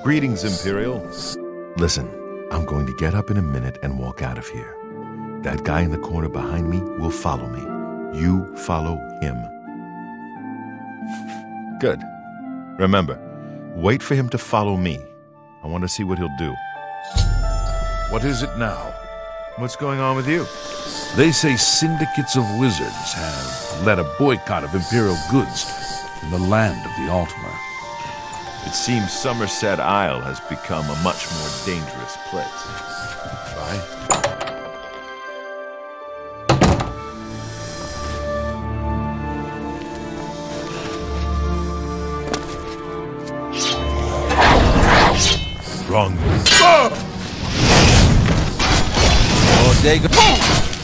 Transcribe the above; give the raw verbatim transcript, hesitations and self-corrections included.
Greetings, Imperial. Listen, I'm going to get up in a minute and walk out of here. That guy in the corner behind me will follow me. You follow him. Good. Remember, wait for him to follow me. I want to see what he'll do. What is it now? What's going on with you? They say syndicates of wizards have led a boycott of Imperial goods in the land of the Altmer. It seems Somerset Isle has become a much more dangerous place. Right? Wrong. Oh, there you go.